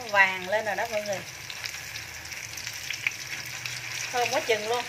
vàng lên rồi đó mọi người. Thơm quá chừng luôn.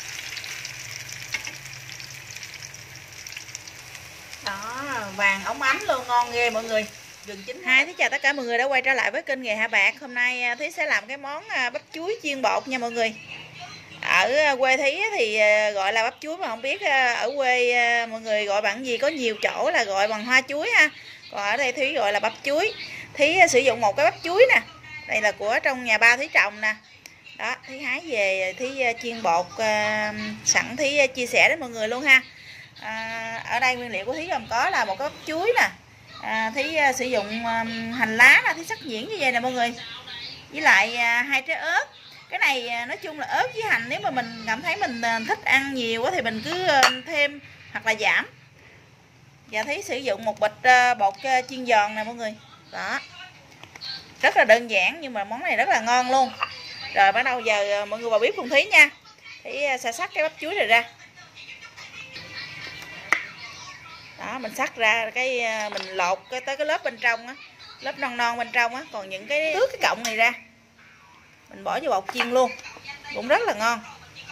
Đó, vàng óng ánh luôn, ngon ghê mọi người. Gần chín. Hi, Thúy chào tất cả mọi người đã quay trở lại với kênh Nghề Hạ Bạc. Hôm nay Thúy sẽ làm cái món bắp chuối chiên bột nha mọi người. Ở quê Thúy thì gọi là bắp chuối, mà không biết ở quê mọi người gọi bằng gì. Có nhiều chỗ là gọi bằng hoa chuối ha. Còn ở đây Thúy gọi là bắp chuối. Thúy sử dụng một cái bắp chuối nè. Đây là của trong nhà ba Thúy trồng nè. Đó, Thúy hái về Thúy chiên bột sẵn Thúy chia sẻ đến mọi người luôn ha. Ở đây nguyên liệu của Thúy gồm có là một cái bắp chuối nè. Thúy sử dụng hành lá là Thúy sắc nhuyễn như vậy nè mọi người. Với lại 2 trái ớt. Cái này nói chung là ớt với hành, nếu mà mình cảm thấy mình thích ăn nhiều thì mình cứ thêm hoặc là giảm. Và Thúy sử dụng một bịch bột chiên giòn nè mọi người. Đó. Rất là đơn giản nhưng mà món này rất là ngon luôn. Rồi bắt đầu giờ mọi người vào bếp cùng Thúy nha. Thúy sẽ xắt cái bắp chuối này ra. Đó, mình xắt ra cái mình lột tới cái lớp bên trong á, lớp non non bên trong á, còn những cái tước cái cọng này ra mình bỏ vô bột chiên luôn, cũng rất là ngon.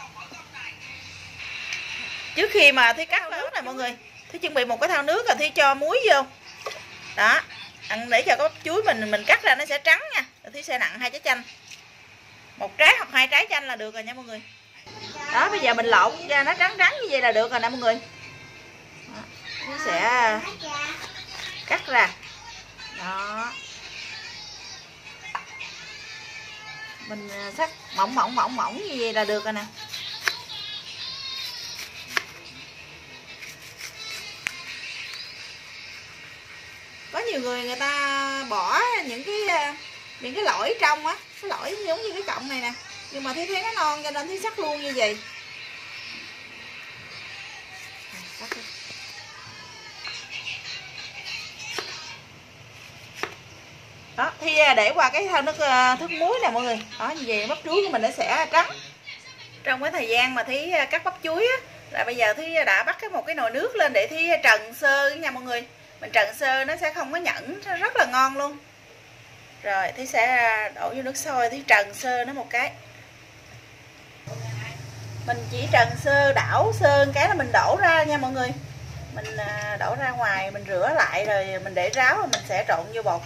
Trước khi mà Thúy cắt nước này mọi người, Thúy chuẩn bị một cái thau nước rồi Thúy cho muối vô. Đó, ăn để cho cái bắp chuối mình cắt ra nó sẽ trắng nha. Rồi Thúy sẽ nặn 2 trái chanh, 1 trái hoặc 2 trái chanh là được rồi nha mọi người. Đó, bây giờ mình lột ra nó trắng trắng như vậy là được rồi nè mọi người. Đó, Thúy sẽ cắt ra. Đó, mình sắc mỏng mỏng như vậy là được rồi nè. Có nhiều người ta bỏ những cái lõi trong á, cái lõi giống như cái cọng này nè, nhưng mà thấy nó non cho nên Thúy sắc luôn như vậy. Đó, thì để qua cái thau nước muối nè mọi người. Đó, như vậy bắp chuối của mình nó sẽ trắng. Trong cái thời gian mà Thúy cắt bắp chuối á, là bây giờ Thúy đã bắt một cái nồi nước lên để Thúy trần sơ nha mọi người. Mình trần sơ nó sẽ không có nhẫn, nó rất là ngon luôn. Rồi Thúy sẽ đổ vô nước sôi, Thúy trần sơ nó một cái. Mình chỉ trần sơ đảo sơ cái là mình đổ ra nha mọi người. Mình đổ ra ngoài, mình rửa lại rồi mình để ráo rồi mình sẽ trộn vô bột.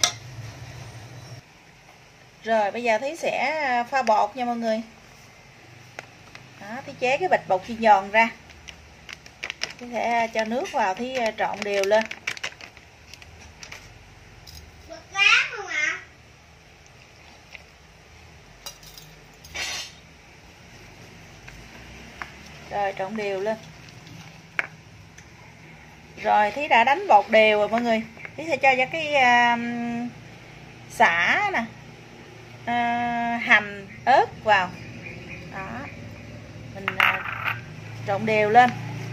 Rồi bây giờ Thúy sẽ pha bột nha mọi người. Đó, Thúy chế cái bịch bột chiên giòn ra. Thúy sẽ cho nước vào, Thúy trộn đều lên. Rồi trộn đều lên. Rồi Thúy đã đánh bột đều rồi mọi người. Thúy sẽ cho ra cái sả nè, hành, ớt vào. Đó, mình trộn đều lên.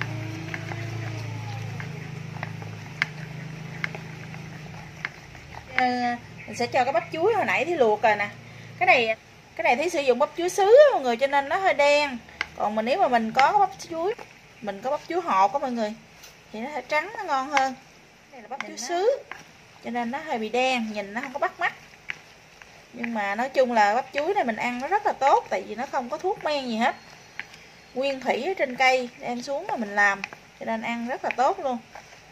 Mình sẽ cho cái bắp chuối hồi nãy Thúy luộc rồi nè. Cái này Thúy sử dụng bắp chuối sứ mọi người, cho nên nó hơi đen. Còn nếu mà mình có bắp chuối, mình có bắp chuối hột đó mọi người, thì nó sẽ trắng, nó ngon hơn. Cái này là bắp chuối sứ cho nên nó hơi bị đen, nhìn nó không có bắt mắt. Nhưng mà nói chung là bắp chuối này mình ăn nó rất là tốt, tại vì nó không có thuốc men gì hết, nguyên thủy ở trên cây đem xuống mà mình làm, cho nên ăn rất là tốt luôn.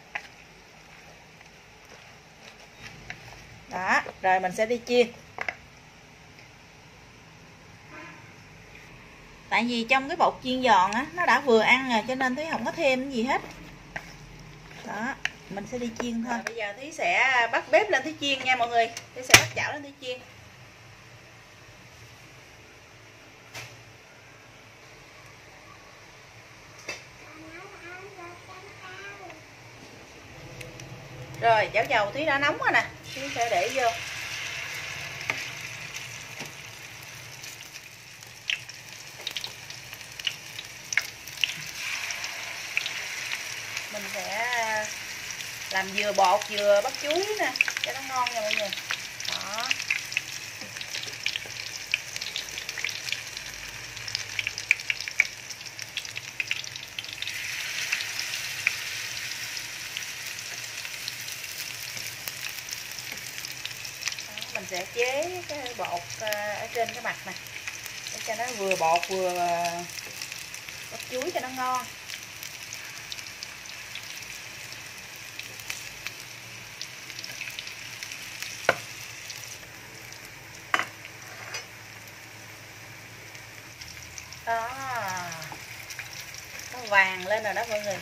Đó, rồi mình sẽ đi chiên. Tại vì trong cái bột chiên giòn á, nó đã vừa ăn rồi cho nên Thúy không có thêm cái gì hết. Đó, mình sẽ đi chiên thôi. Rồi, bây giờ Thúy sẽ bắt bếp lên Thúy chiên nha mọi người. Thúy sẽ bắt chảo lên Thúy chiên. Rồi, chảo dầu Thúy đã nóng rồi nè. Thúy sẽ để vô. Mình sẽ làm vừa bột vừa bắp chuối nè cho nó ngon nha mọi người. Đó. mình sẽ chế cái bột ở trên cái mặt này để cho nó vừa bột vừa bắp chuối cho nó ngon. Đó, nó vàng lên rồi đó mọi người,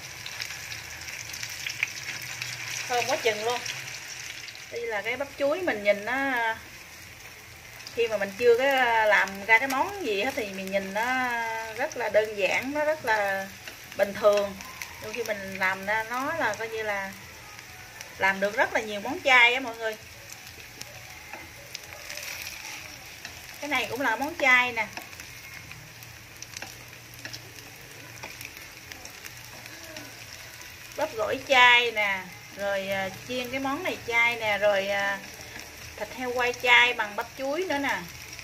thơm quá chừng luôn. Đây là cái bắp chuối mình nhìn nó, khi mà mình chưa có làm ra cái món gì hết thì mình nhìn nó rất là đơn giản, nó rất là bình thường, đôi khi mình làm ra nó là coi như là làm được rất là nhiều món chay á mọi người. Cái này cũng là món chay nè. Bắp gỏi chay nè, rồi chiên cái món này chay nè, rồi thịt heo quay chay bằng bắp chuối nữa nè.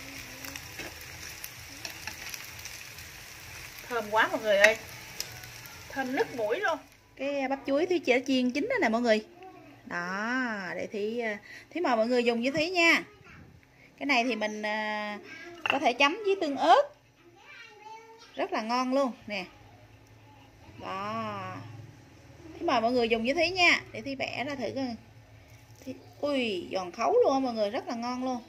Thơm quá mọi người ơi, thơm nức mũi luôn. Cái bắp chuối Thúy chỉ chiên chín đó nè mọi người. Đó, để Thúy mời mọi người dùng với Thúy nha. Cái này thì mình có thể chấm với tương ớt, rất là ngon luôn nè. Đó, Thúy mời mọi người dùng với Thúy nha, để Thúy vẽ ra thử coi. Ui, giòn khấu luôn mọi người, rất là ngon luôn.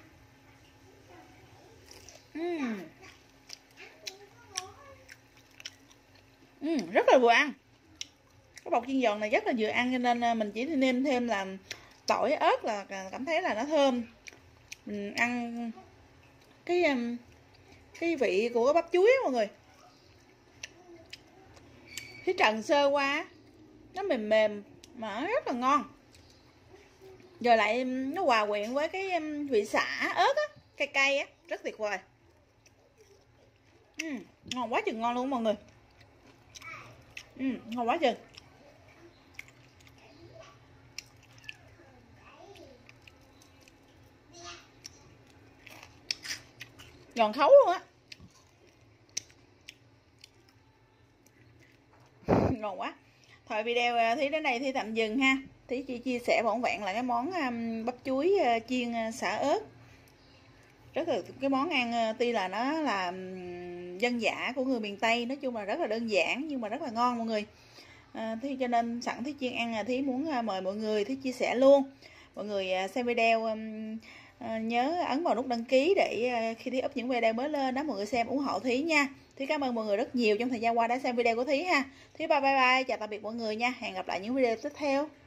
Rất là vừa ăn. Cái bột chiên giòn này rất là vừa ăn, cho nên mình chỉ nêm thêm là tỏi ớt là cảm thấy là nó thơm. Mình ăn cái vị của cái bắp chuối á mọi người, cái trần sơ qua nó mềm mềm mà rất là ngon, rồi lại nó hòa quyện với cái vị sả ớt á, cay cay á, rất tuyệt vời. Ngon quá chừng ngon luôn mọi người. Ngon quá chừng. Giòn khấu luôn á. Ngon quá. Thôi video Thúy đến đây Thúy tạm dừng ha. Thúy chia sẻ vỏn vẹn là cái món bắp chuối chiên sả ớt. Rất là cái món ăn tuy là nó là dân dã của người miền Tây, nói chung là rất là đơn giản nhưng mà rất là ngon mọi người. Thúy cho nên sẵn Thúy chiên ăn Thúy muốn mời mọi người Thúy chia sẻ luôn. Mọi người xem video nhớ ấn vào nút đăng ký để khi Thúy up những video mới lên đó mọi người xem ủng hộ Thúy nha. Thúy cảm ơn mọi người rất nhiều trong thời gian qua đã xem video của Thúy ha. Thúy bye bye, chào tạm biệt mọi người nha. Hẹn gặp lại những video tiếp theo.